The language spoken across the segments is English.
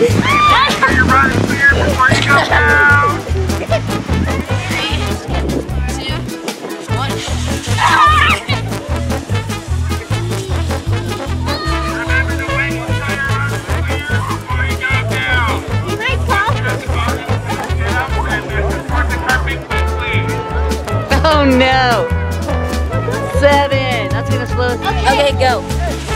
You're running clear before you go down. 3, 2, 1. Remember to wait until you're running clear before you go down. You might fall. Get up and support the carpet quickly. Oh no! 7. That's gonna slow us. Okay, go.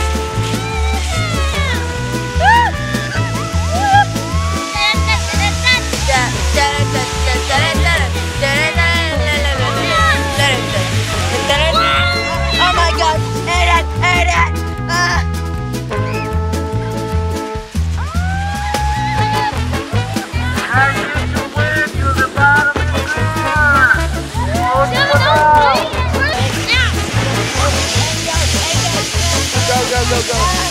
Oh my God! Hit it! As you win to the bottom of the car. Go.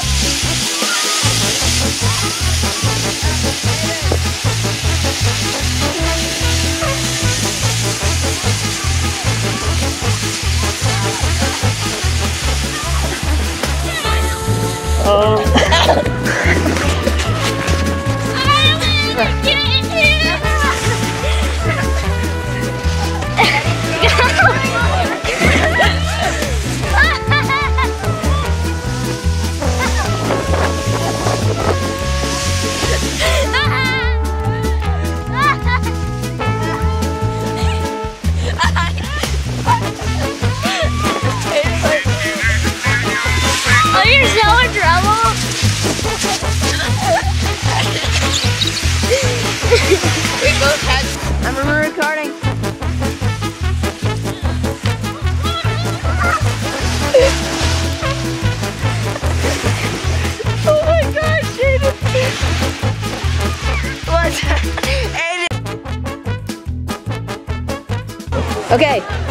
I'm recording. Oh my God, Jaden! What? Okay.